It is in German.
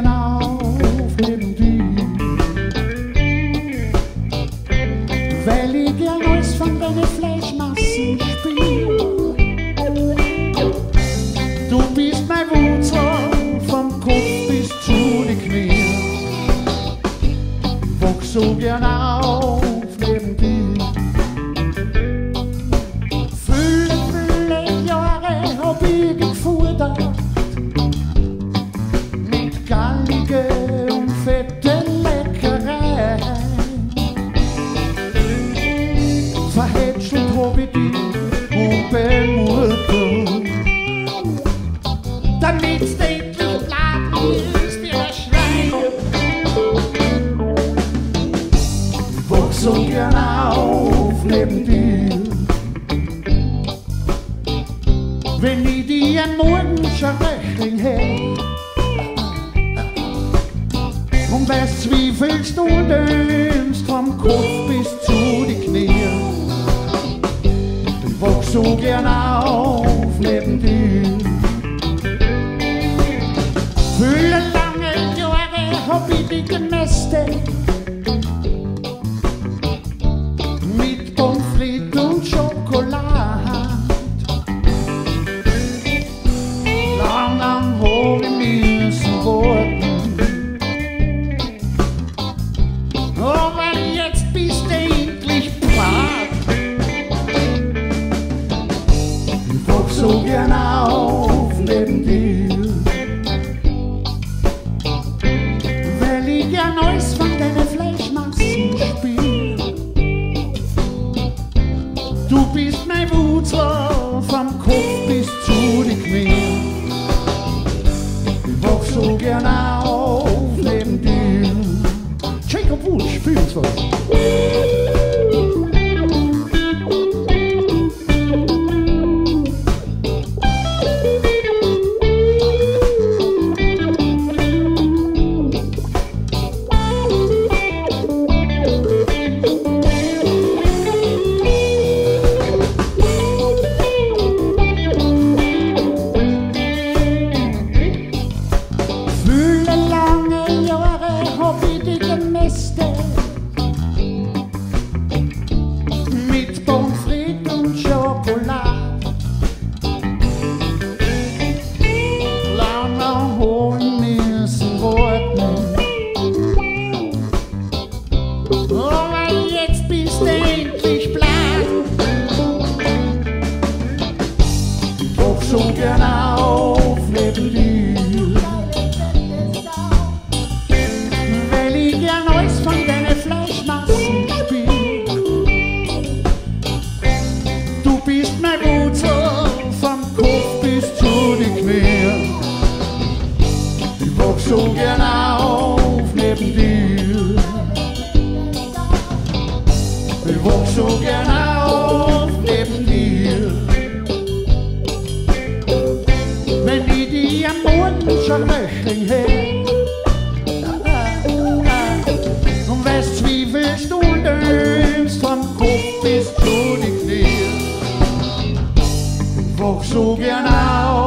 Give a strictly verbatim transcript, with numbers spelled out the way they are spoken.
gern auf neben dir, weil ich gern alles von deinen Fleischmassen spiel. Du bist mein Wurzel, vom Kopf bis zu den Knien. Ich wach so gern auf neben dir. Viele, viele Jahre hab ich gefordert, mit gallige und fette Leckerei. Verhätschelt hab ich dich und bemurtelt, damit's endlich blatt ist wie ein Schwein. Ich wach so gern auf neben dir, wenn ich dir am Morgen schon Rechnung hält. Und weißt, wie viel du dömst, vom Kopf bis zu die Knie. Ich wach so gern auf neben dir. Viele lange Jahre hab ich dich gemästet, mit Pommes frites und Schokolade. Lang am hab ich müssen warten, aber jetzt bist du endlich parat. Ich wach so gern auf neben dir, weil ich gern alles von deinen Fleischmassen spiel. Du bist mein Wurzel, vom Kopf bis zu den Knien. Ich wach so gern auf neben dir. Jacob Wunsch, fühl's was. Mit Pommes frites und Schokolade. Lang am Holen müssen warten, aber jetzt bist du endlich blatt. Ich wach so gern auf neben dir, weil ich gern alles von deinen Fleischmassen spiel. Du bist mein Wurzel, vom Kopf bis zu den Knien. Ich wach so gern auf neben dir. Ich wach so gern auf neben dir, wenn ich dir am Morgen schon Rechnung hält. Und weißt, wie viel du dömst, vom Kopf bis zu den Knien. Ich wach so gern auf